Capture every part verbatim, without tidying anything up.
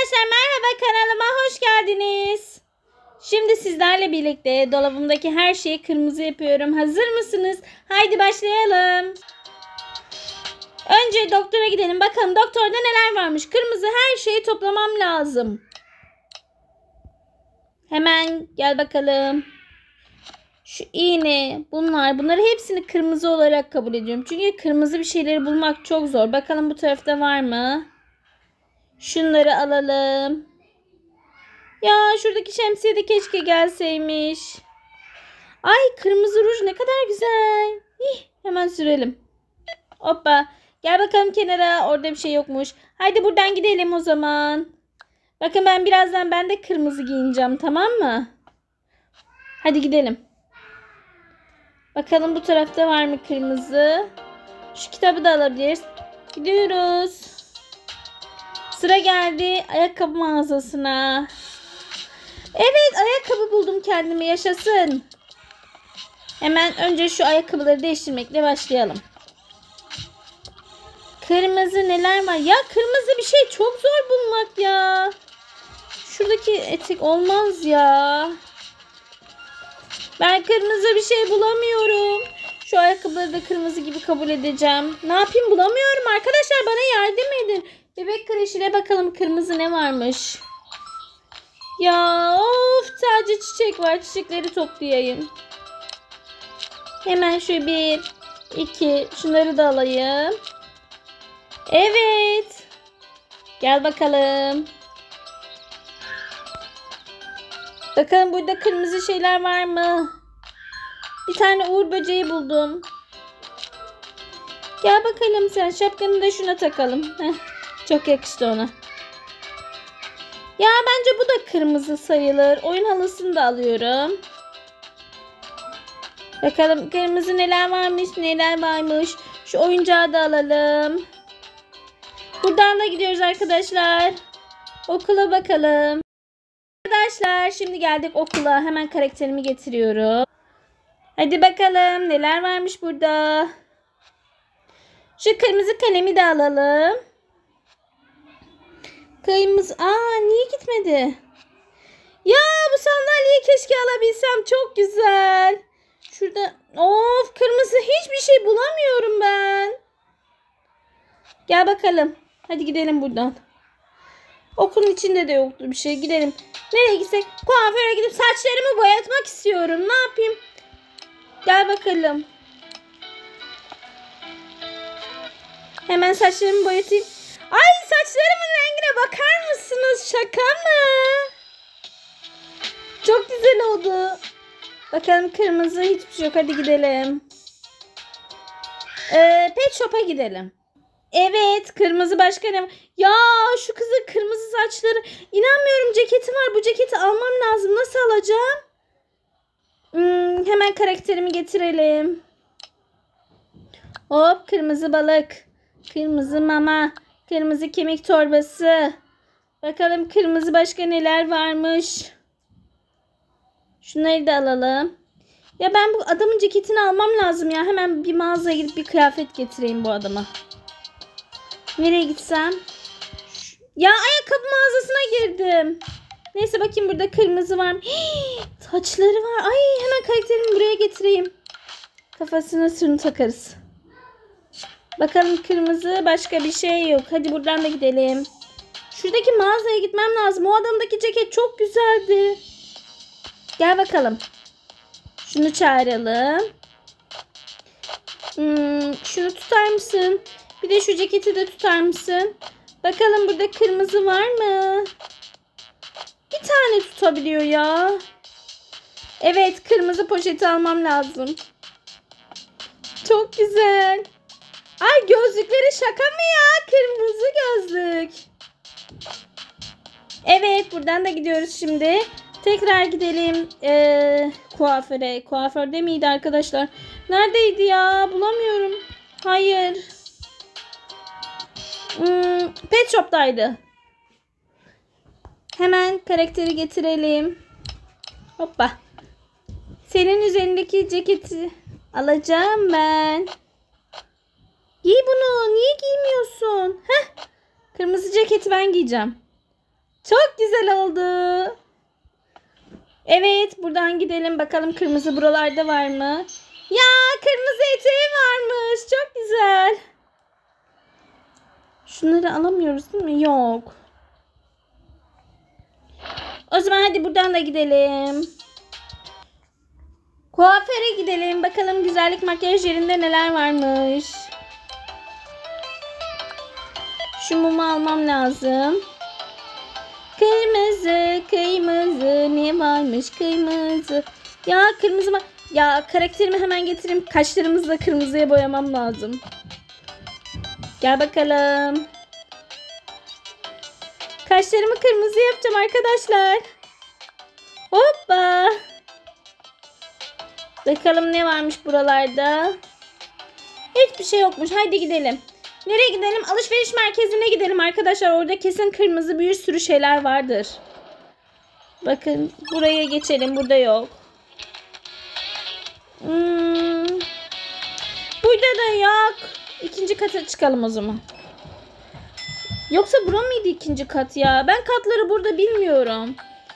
Arkadaşlar merhaba, kanalıma hoş geldiniz. Şimdi sizlerle birlikte dolabımdaki her şeyi kırmızı yapıyorum. Hazır mısınız? Haydi başlayalım. Önce doktora gidelim. Bakalım doktorda neler varmış. Kırmızı her şeyi toplamam lazım. Hemen gel bakalım. Şu iğne, bunlar. Bunları hepsini kırmızı olarak kabul ediyorum. Çünkü kırmızı bir şeyleri bulmak çok zor. Bakalım bu tarafta var mı? Şunları alalım. Ya şuradaki şemsiye de keşke gelseymiş. Ay kırmızı ruj ne kadar güzel. Hih, hemen sürelim. Hoppa. Gel bakalım kenara. Orada bir şey yokmuş. Haydi buradan gidelim o zaman. Bakın ben birazdan ben de kırmızı giyineceğim, tamam mı? Hadi gidelim. Bakalım bu tarafta var mı kırmızı? Şu kitabı da alabiliriz. Gidiyoruz. Sıra geldi ayakkabı mağazasına. Evet, ayakkabı buldum kendime, yaşasın. Hemen önce şu ayakkabıları değiştirmekle başlayalım. Kırmızı neler var? Ya kırmızı bir şey çok zor bulmak ya. Şuradaki etek olmaz ya. Ben kırmızı bir şey bulamıyorum. Şu ayakkabıları da kırmızı gibi kabul edeceğim. Ne yapayım, bulamıyorum arkadaşlar, bana yardım edin. Bebek kreşine bakalım kırmızı ne varmış. Ya of, sadece çiçek var. Çiçekleri toplayayım. Hemen şöyle bir, iki, şunları da alayım. Evet. Gel bakalım. Bakalım burada kırmızı şeyler var mı? Bir tane uğur böceği buldum. Gel bakalım sen. Şapkanı da şuna takalım. Heh, çok yakıştı ona. Ya bence bu da kırmızı sayılır. Oyun halısını da alıyorum. Bakalım kırmızı neler varmış, neler varmış. Şu oyuncağı da alalım. Buradan da gidiyoruz arkadaşlar. Okula bakalım. Arkadaşlar şimdi geldik okula. Hemen karakterimi getiriyorum. Hadi bakalım neler varmış burada. Şu kırmızı kalemi de alalım. Kırmızı. Aa, niye gitmedi? Ya bu sandalyeyi keşke alabilsem. Çok güzel. Şurada. Of, kırmızı hiçbir şey bulamıyorum ben. Gel bakalım. Hadi gidelim buradan. Okulun içinde de yoktu bir şey. Gidelim. Nereye gitsek? Kuaföre gidip saçlarımı boyatmak istiyorum. Ne yapayım? Gel bakalım. Hemen saçlarımı boyatayım. Ay, saçlarımın rengine bakar mısınız? Şaka mı? Çok güzel oldu. Bakalım kırmızı hiçbir şey yok. Hadi gidelim. Ee, Pet Shop'a gidelim. Evet, kırmızı başka ne var? Ya şu kızın kırmızı saçları. İnanmıyorum, ceketi var. Bu ceketi almam lazım. Nasıl alacağım? Hmm, hemen karakterimi getirelim. Hop, kırmızı balık. Kırmızı mama. Kırmızı kemik torbası. Bakalım kırmızı başka neler varmış. Şunları da alalım. Ya ben bu adamın ceketini almam lazım ya. Hemen bir mağazaya gidip bir kıyafet getireyim bu adama. Nereye gitsem? Ya ayakkabı mağazasına girdim. Neyse bakayım burada kırmızı var mı? Hii, saçları var. Ay, hemen karakterimi buraya getireyim. Kafasına sürünü takarız. Bakalım kırmızı başka bir şey yok. Hadi buradan da gidelim. Şuradaki mağazaya gitmem lazım. O adamdaki ceket çok güzeldi. Gel bakalım. Şunu çağıralım. Hmm, şunu tutar mısın? Bir de şu ceketi de tutar mısın? Bakalım burada kırmızı var mı? Bir tane tutabiliyor ya. Evet, kırmızı poşeti almam lazım. Çok güzel. Ay, gözlükleri şaka mı ya? Kırmızı gözlük. Evet, buradan da gidiyoruz şimdi. Tekrar gidelim ee, kuaföre. Kuaförde miydi arkadaşlar? Neredeydi ya? Bulamıyorum. Hayır. Hmm, Pet Shop'taydı. Hemen karakteri getirelim. Hoppa. Senin üzerindeki ceketi alacağım ben. Giy bunu. Niye giymiyorsun? Heh. Kırmızı ceketi ben giyeceğim. Çok güzel oldu. Evet, buradan gidelim bakalım kırmızı buralarda var mı? Ya, kırmızı eteği varmış. Çok güzel. Şunları alamıyoruz değil mi? Yok. O zaman hadi buradan da gidelim. Kuaföre gidelim. Bakalım güzellik makyaj yerinde neler varmış. Şu mumu almam lazım. Kırmızı, kırmızı ne varmış kırmızı. Ya kırmızı mı? Ya karakterimi hemen getireyim. Kaşlarımızı da kırmızıya boyamam lazım. Gel bakalım. Kaşlarımı kırmızı yapacağım arkadaşlar. Hoppa. Bakalım ne varmış buralarda. Hiçbir şey yokmuş. Haydi gidelim. Nereye gidelim? Alışveriş merkezine gidelim arkadaşlar. Orada kesin kırmızı bir sürü şeyler vardır. Bakın buraya geçelim. Burada yok. Hmm. Burada da yok. İkinci kata çıkalım o zaman. Yoksa bura mıydı ikinci kat ya? Ben katları burada bilmiyorum.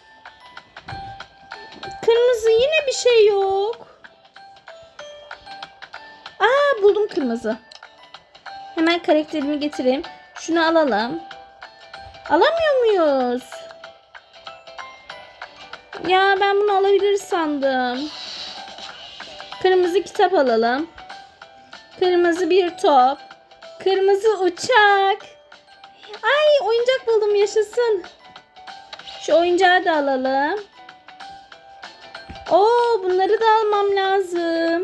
Kırmızı yine bir şey yok. Aa, buldum kırmızı. Hemen karakterimi getireyim. Şunu alalım. Alamıyor muyuz? Ya ben bunu alabiliriz sandım. Kırmızı kitap alalım. Kırmızı bir top. Kırmızı uçak. Ay, oyuncak buldum, yaşasın. Şu oyuncağı da alalım. Oo, bunları da almam lazım.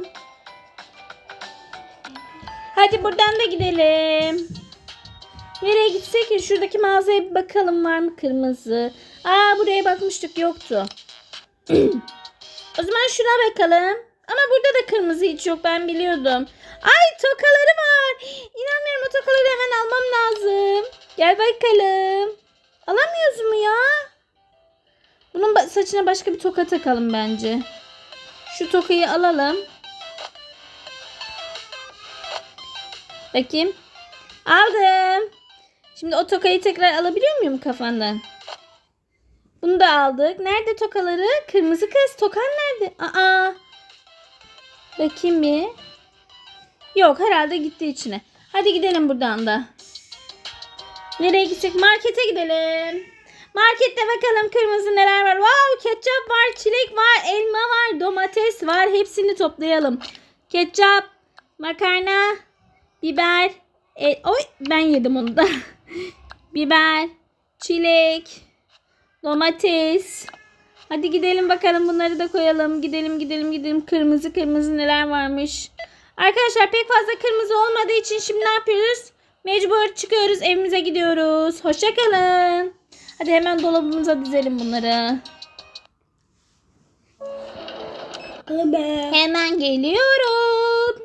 Hadi buradan da gidelim. Nereye gitsek ya? Şuradaki mağazaya bir bakalım, var mı kırmızı? Aa, buraya bakmıştık, yoktu. O zaman şuna bakalım. Ama burada da kırmızı hiç yok, ben biliyordum. Ay, tokaları var. İnanmıyorum, o tokaları hemen almam lazım. Gel bakalım. Alamıyoruz mu ya? Bunun saçına başka bir toka takalım bence. Şu tokayı alalım. Bakayım. Aldım. Şimdi o tokayı tekrar alabiliyor muyum kafandan? Bunu da aldık. Nerede tokaları? Kırmızı kız, tokan nerede? Aa. Bakayım bir. Yok, herhalde gitti içine. Hadi gidelim buradan da. Nereye gidecek? Markete gidelim. Markette bakalım kırmızı neler var. Wow, ketçap var, çilek var, elma var, domates var. Hepsini toplayalım. Ketçap, makarna, biber. E, oy, ben yedim onu da. Biber, çilek, domates. Hadi gidelim bakalım, bunları da koyalım. Gidelim gidelim gidelim. Kırmızı kırmızı neler varmış. Arkadaşlar pek fazla kırmızı olmadığı için şimdi ne yapıyoruz? Mecbur çıkıyoruz, evimize gidiyoruz. Hoşça kalın. Hadi hemen dolabımıza dizelim bunları. Hemen geliyorum.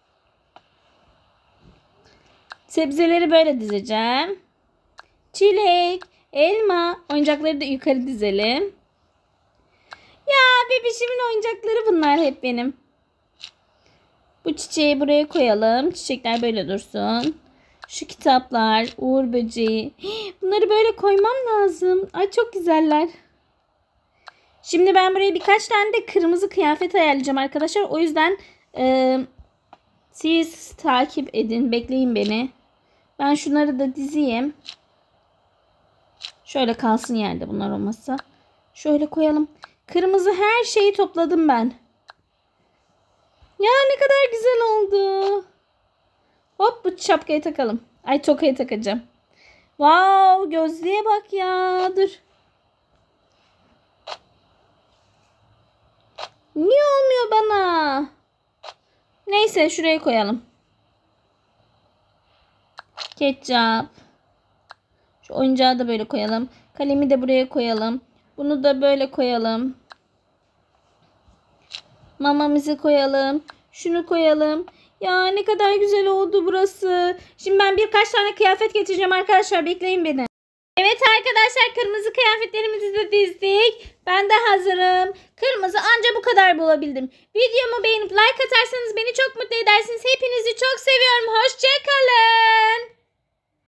Sebzeleri böyle dizeceğim. Çilek, elma, oyuncakları da yukarı dizelim. Ya, bebişimin oyuncakları bunlar hep benim. Bu çiçeği buraya koyalım. Çiçekler böyle dursun. Şu kitaplar, uğur böceği. Bunları böyle koymam lazım. Ay, çok güzeller. Şimdi ben buraya birkaç tane de kırmızı kıyafet ayarlayacağım arkadaşlar. O yüzden e, siz takip edin. Bekleyin beni. Ben şunları da dizeyim. Şöyle kalsın yerde, bunlar olmazsa. Şöyle koyalım. Kırmızı her şeyi topladım ben. Ya, ne kadar güzel oldu. Hop, bu şapkayı takalım. Ay, tokayı takacağım. Wow, gözlüğe bak ya. Dur. Niye olmuyor bana? Neyse, şuraya koyalım. Ketçap. Şu oyuncağı da böyle koyalım. Kalemi de buraya koyalım. Bunu da böyle koyalım. Mamamızı koyalım. Şunu koyalım. Ya, ne kadar güzel oldu burası. Şimdi ben birkaç tane kıyafet getireceğim arkadaşlar. Bekleyin beni. Evet arkadaşlar, kırmızı kıyafetlerimizi de dizdik. Ben de hazırım. Kırmızı anca bu kadar bulabildim. Videomu beğenip like atarsanız beni çok mutlu edersiniz. Hepinizi çok seviyorum. Hoşça kalın.